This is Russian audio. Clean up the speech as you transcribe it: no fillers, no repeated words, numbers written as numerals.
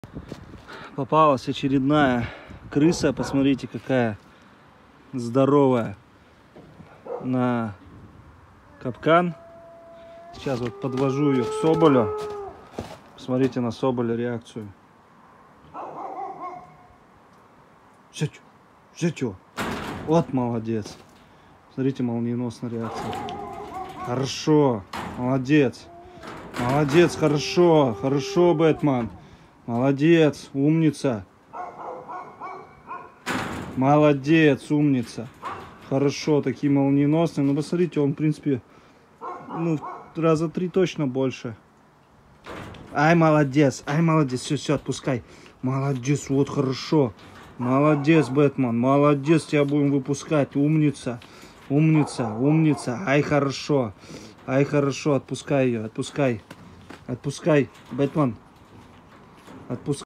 Попалась очередная крыса. Посмотрите, какая здоровая, на капкан. Сейчас вот подвожу ее к соболю. Посмотрите на соболя реакцию. Житё. Вот молодец. Смотрите, молниеносная реакция. Хорошо. Молодец. Молодец, хорошо. Хорошо, Бэтмен. Молодец, умница. Молодец, умница. Хорошо, такие молниеносные. Ну, посмотрите, он, в принципе, ну, раза 3 точно больше. Ай, молодец. Все, отпускай. Молодец, вот хорошо. Молодец, Бэтмен. Молодец, тебя будем выпускать. Умница. Ай, хорошо. Отпускай ее, отпускай. Бэтмен. Отпускай.